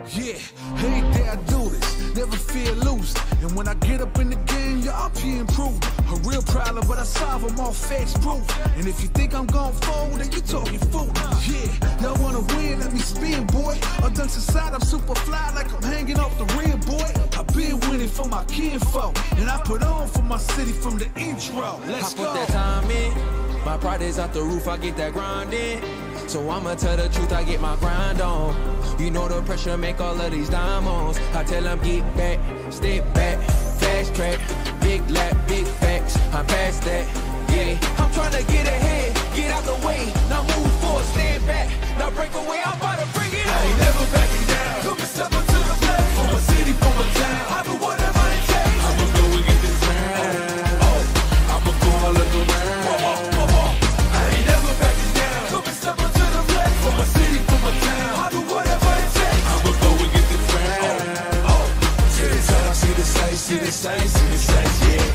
Yeah, every day I do this, never fear losing. And when I get up in the game, y'all be improving. A real problem, but I solve them all facts proof. And if you think I'm gon' fold, then you talking fool. Yeah, y'all wanna win, let me spin, boy. Or dunks inside, I'm super fly like I'm hanging off the rim, boy. I been winning for my kinfolk, and I put on for my city from the intro. Let's go. I put that time in, my pride is out the roof, I get that grind in. So I'ma tell the truth, I get my grind on. You know the pressure make all of these diamonds. I tell them get back, step back, fast track, big lap, big facts. I'm past that, yeah. I'm trying to get ahead, get out the way. Now move forward, stand back, now break away. I'm about to bring it on. I ain't never backing down. Come and step up to the plate. For my city, for my town. I do whatever it takes. I'ma go and get this round. Oh, I'ma go all of the round. I ain't never backing down. Come and step up to the plate. For my city, for my town. I do whatever it takes. I'ma go and get this round. Oh, see the time, see the sights, see the sights, see the sights, yeah.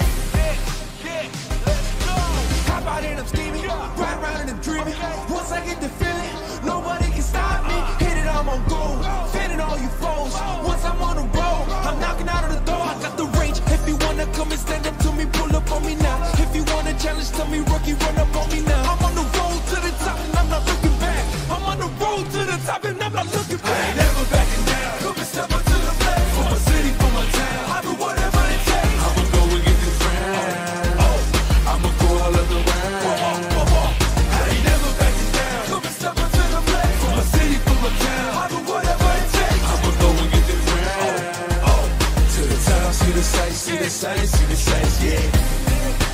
Hop out and I'm steaming, ride around and I'm dreaming. Once I get the feeling, nobody can stop me. Hit it, I'm on gold, fending all you foes. Once I'm on the road, I'm knocking out of the door. I got the range. If you wanna come and stand up to me, pull up on me now. If you wanna challenge to me, rookie, run up on me now. I'm on the road to the top and I'm not looking back. I'm on the road to the top and I'm not looking back. I ain't never backing down. Come and step up to the plate. For my city, for my town. I do whatever it takes. I'ma go and get this round. Oh, I'ma go all of the round. I ain't never backing down. Come and step up to the plate. For my city, for my town. I do whatever it takes. I'ma go and get this round. Oh, to the top, see the sights, see the sights, see the sights, yeah.